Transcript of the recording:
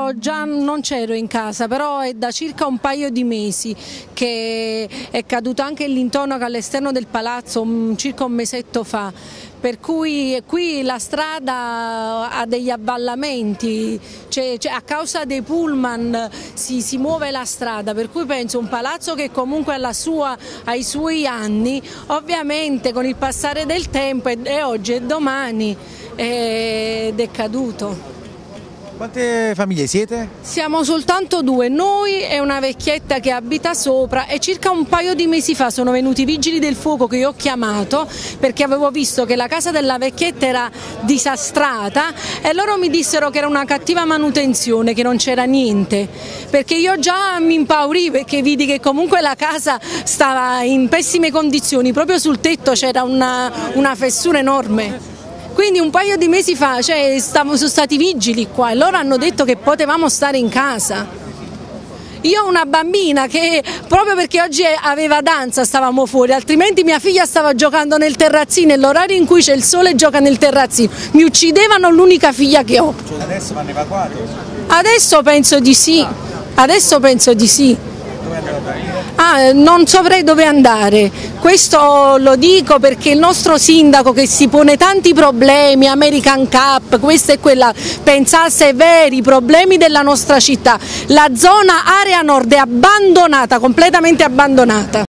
io già non c'ero in casa, però è da circa un paio di mesi che è caduto anche l'intonaco all'esterno del palazzo, circa un mesetto fa. Per cui qui la strada ha degli avvallamenti, a causa dei pullman si muove la strada, per cui penso un palazzo che comunque ha i suoi anni, ovviamente con il passare del tempo e oggi e domani ed è caduto. Quante famiglie siete? Siamo soltanto due, noi e una vecchietta che abita sopra, e circa un paio di mesi fa sono venuti i vigili del fuoco che io ho chiamato perché avevo visto che la casa della vecchietta era disastrata e loro mi dissero che era una cattiva manutenzione, che non c'era niente, perché io già mi impaurì perché vidi che comunque la casa stava in pessime condizioni, proprio sul tetto c'era una fessura enorme. Quindi un paio di mesi fa sono stati vigili qua e loro hanno detto che potevamo stare in casa. Io ho una bambina che proprio perché oggi aveva danza stavamo fuori, altrimenti mia figlia stava giocando nel terrazzino e l'orario in cui c'è il sole gioca nel terrazzino. Mi uccidevano l'unica figlia che ho. Adesso vanno evacuati? Adesso penso di sì. Adesso penso di sì. Dove andate? Non saprei dove andare, questo lo dico perché il nostro sindaco che si pone tanti problemi, American Cup, questa e quella, pensasse ai veri problemi della nostra città, la zona area nord è abbandonata, completamente abbandonata.